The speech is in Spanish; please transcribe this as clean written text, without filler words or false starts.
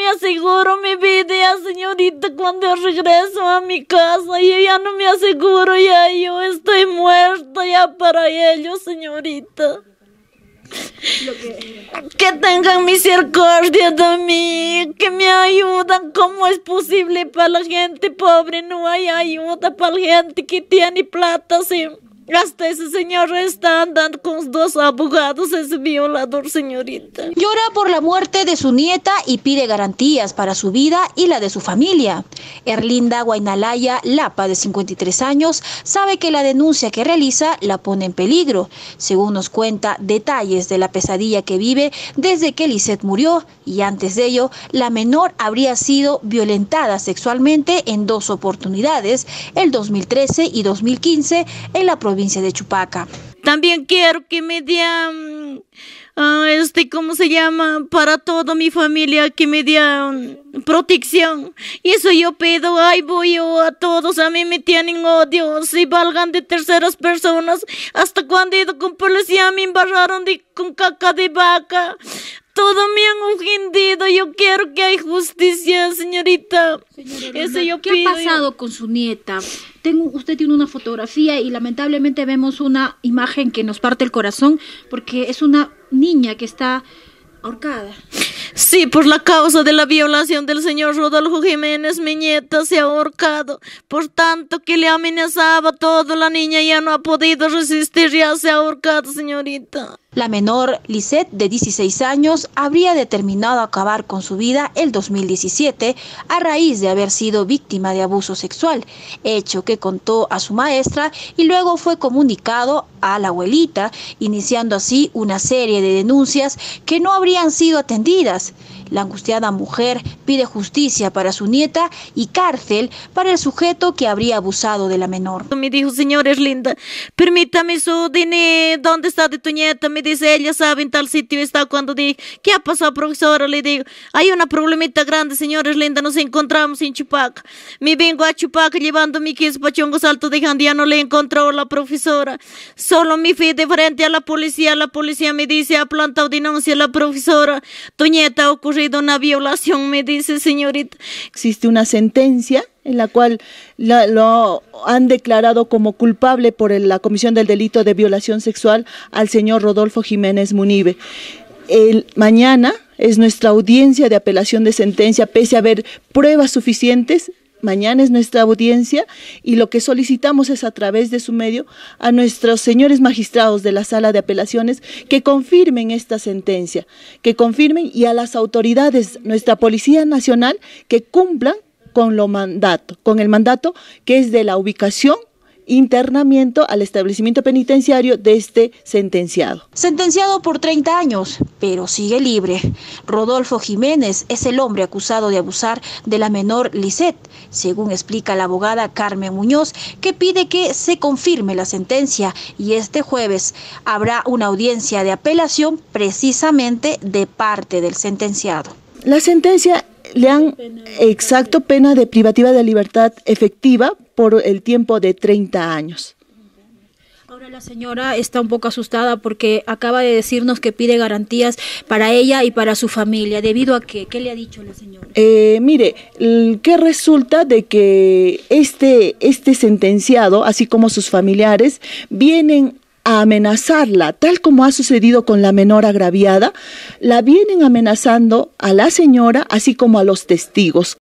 me aseguro mi vida ya, señorita, cuando regreso a mi casa. Yo ya no me aseguro, ya yo estoy muerta ya para ellos, señorita. Que tengan misericordia de mí, que me ayuden. ¿Cómo es posible para la gente pobre no hay ayuda? Para la gente que tiene plata, sí. Hasta ese señor está andando con 2 abogados, ese violador, señorita. Llora por la muerte de su nieta y pide garantías para su vida y la de su familia. Erlinda Guainalaya Lapa, de 53 años, sabe que la denuncia que realiza la pone en peligro. Según nos cuenta detalles de la pesadilla que vive desde que Lisette murió, y antes de ello, la menor habría sido violentada sexualmente en 2 oportunidades, el 2013 y 2015, en la provincia de Chupaca. También quiero que me den, ¿cómo se llama? Para toda mi familia, que me den protección. Y eso yo pido, voy yo a todos, a mí me tienen odio, si valgan de terceras personas. Hasta cuando he ido con policía me embarraron con caca de vaca. Todo me han ofendido. Yo quiero que haya justicia, señorita. Eso yo ¿Qué pido. ha pasado con su nieta? Usted tiene una fotografía y lamentablemente vemos una imagen que nos parte el corazón porque es una niña que está ahorcada. Sí, por la causa de la violación del señor Rodolfo Jiménez, mi nieta se ha ahorcado. Por tanto que le amenazaba todo, la niña ya no ha podido resistir, ya se ha ahorcado, señorita. La menor, Lisette, de 16 años, habría determinado acabar con su vida el 2017 a raíz de haber sido víctima de abuso sexual, hecho que contó a su maestra y luego fue comunicado a la abuelita, iniciando así una serie de denuncias que no habrían sido atendidas. La angustiada mujer pide justicia para su nieta y cárcel para el sujeto que habría abusado de la menor. Me dijo, señora Erlinda, permítame su dinero, ¿dónde está de tu nieta? Me dice, ella sabe en tal sitio está. Cuando dije, ¿qué ha pasado, profesora? Le digo, hay una problemita grande, señora Erlinda, nos encontramos en Chupaca. Me vengo a Chupaca llevando mi 15 pachongos alto de ya no le encontró la profesora. Solo me fui de frente a la policía me dice, ha plantado denuncia a la profesora, tu nieta ha ocurrido una violación, me dice, señorita. Existe una sentencia en la cual lo han declarado como culpable por la comisión del delito de violación sexual al señor Rodolfo Jiménez Munive. Mañana es nuestra audiencia de apelación de sentencia, pese a haber pruebas suficientes. Mañana es nuestra audiencia y lo que solicitamos es a través de su medio a nuestros señores magistrados de la sala de apelaciones que confirmen esta sentencia, que confirmen, y a las autoridades, nuestra Policía Nacional, que cumplan con el mandato que es de la ubicación, internamiento al establecimiento penitenciario de este sentenciado. Sentenciado por 30 años, pero sigue libre. Rodolfo Jiménez es el hombre acusado de abusar de la menor Lisette, según explica la abogada Carmen Muñoz, que pide que se confirme la sentencia y este jueves habrá una audiencia de apelación precisamente de parte del sentenciado. La sentencia le han exacto pena de privativa de libertad efectiva por el tiempo de 30 años. Ahora la señora está un poco asustada porque acaba de decirnos que pide garantías para ella y para su familia. ¿Debido a qué? ¿Qué le ha dicho la señora? Mire, que resulta de que este sentenciado, así como sus familiares, vienen a amenazarla, tal como ha sucedido con la menor agraviada, la vienen amenazando a la señora, así como a los testigos.